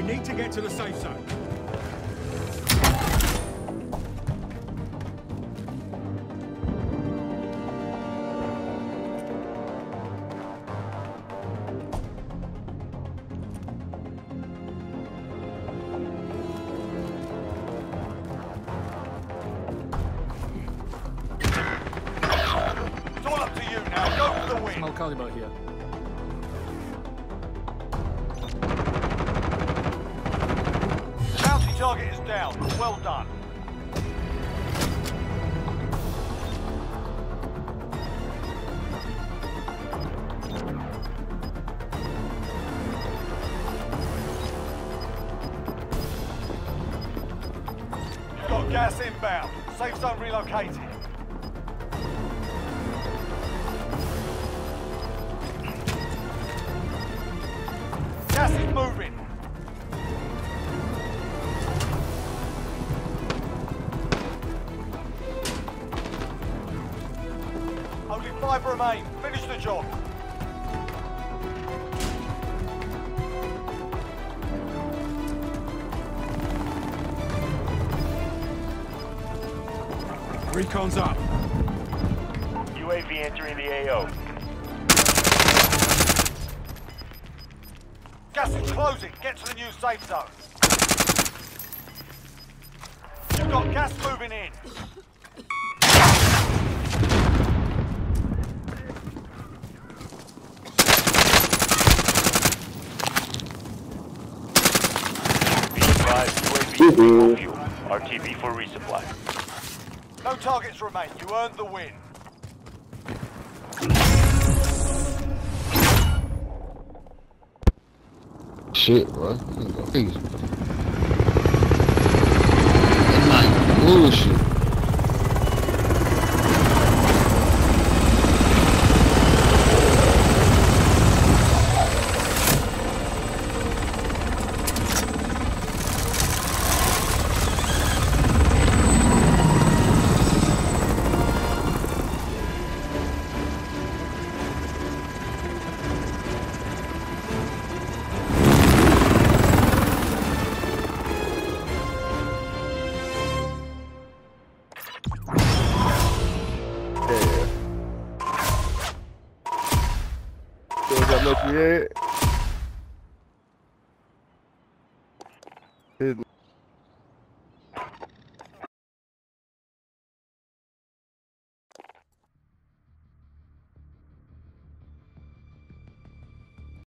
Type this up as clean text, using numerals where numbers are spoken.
need to get to the safe zone. It's all up to you now. Go for the win. Small caliber here. Bounty target is down. Well done. You've got gas inbound. Safe zone relocated. Gas is moving. Only 5 remain. Finish the job. Recon's up. UAV entering the AO. Gas is closing. Get to the new safe zone. You've got gas moving in. Be advised, UAV fuel. RTB for resupply. No targets remain. You earned the win. Shit, bro. That's like bullshit. Look, yeah.